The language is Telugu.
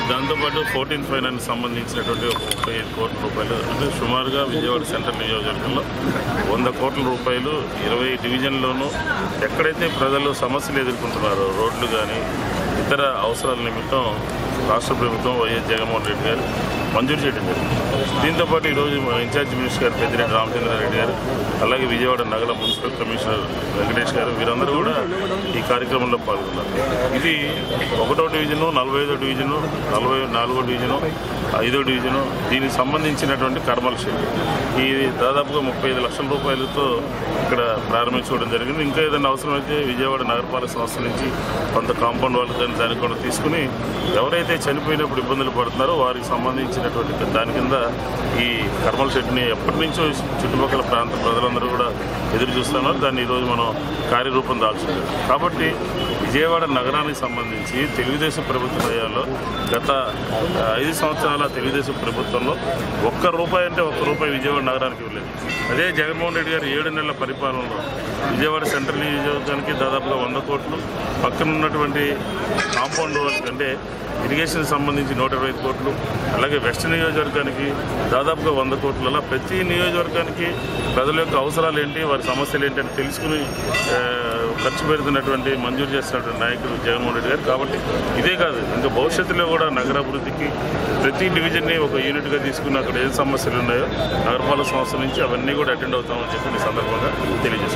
దాంతోపాటు 14th ఫైనాన్స్ సంబంధించినటువంటి ఒక 35 కోట్ల రూపాయలు, అంటే సుమారుగా విజయవాడ సెంట్రల్ నియోజకవర్గంలో 100 కోట్ల రూపాయలు 20 డివిజన్లోనూ ఎక్కడైతే ప్రజలు సమస్యలు ఎదుర్కొంటున్నారో రోడ్లు కానీ ఇతర అవసరాల నిమిత్తం రాష్ట్ర ప్రభుత్వం వైఎస్ జగన్మోహన్ రెడ్డి గారు మంజూరు చేయడం జరిగింది. దీంతోపాటు ఈరోజు ఇన్ఛార్జ్ మినిస్టర్ గారు పెద్దిరెడ్డి రామచంద్రారెడ్డి గారు, అలాగే విజయవాడ నగర మున్సిపల్ కమిషనర్ వెంకటేష్ గారు, వీరందరూ కూడా ఈ కార్యక్రమంలో పాల్గొన్నారు. ఇది 1వ డివిజను, 45వ డివిజను, 44వ డివిజను, 5వ డివిజను, దీనికి సంబంధించినటువంటి కర్మల్ షెడ్. ఇది దాదాపుగా 35 లక్షల రూపాయలతో ఇక్కడ ప్రారంభించుకోవడం జరిగింది. ఇంకా ఏదైనా అవసరమైతే విజయవాడ నగరపాలక సంస్థ నుంచి కొంత కాంపౌండ్ వాళ్ళు దానికి కూడా తీసుకుని ఎవరైతే చనిపోయినప్పుడు ఇబ్బందులు పడుతున్నారో వారికి సంబంధించినటువంటి దాని కింద ఈ కర్మల్ షెడ్ని ఎప్పటి నుంచో చుట్టుపక్కల ప్రాంత ప్రజలందరూ కూడా ఎదురు చూస్తున్నారు. దాన్ని ఈరోజు మనం కార్యరూపం దాల్చుకుంటాం. కాబట్టి విజయవాడ నగరానికి సంబంధించి తెలుగుదేశం ప్రభుత్వ హయాంలో గత 5 సంవత్సరాల తెలుగుదేశం ప్రభుత్వంలో ₹1 అంటే ₹1 విజయవాడ నగరానికి వెళ్ళేది. అదే జగన్మోహన్ రెడ్డి గారు 7 నెలల పరిపాలనలో విజయవాడ సెంట్రల్ నియోజకవర్గానికి దాదాపుగా 100 కోట్లు, పక్కన ఉన్నటువంటి కాంపౌండ్ వాళ్ళకంటే ఇరిగేషన్ సంబంధించి 125 కోట్లు, అలాగే వెస్ట్ నియోజకవర్గానికి దాదాపుగా 100 కోట్లు. అలా ప్రతి నియోజకవర్గానికి ప్రజల యొక్క అవసరాలు ఏంటి, వారి సమస్యలు ఏంటి అని తెలుసుకుని ఖర్చు పెడుతున్నటువంటి మంజూరు చేస్తున్నటువంటి నాయకుడు జగన్మోహన్ రెడ్డి గారు. కాబట్టి ఇదే కాదు, ఇంకా భవిష్యత్తులో కూడా నగరాభివృద్ధికి ప్రతి డివిజన్ని ఒక యూనిట్గా తీసుకుని అక్కడ ఏం సమస్యలు ఉన్నాయో నగరపాలక సంస్థ నుంచి అవన్నీ కూడా అటెండ్ అవుతామని చెప్పి ఈ సందర్భంగా తెలియజేస్తాం.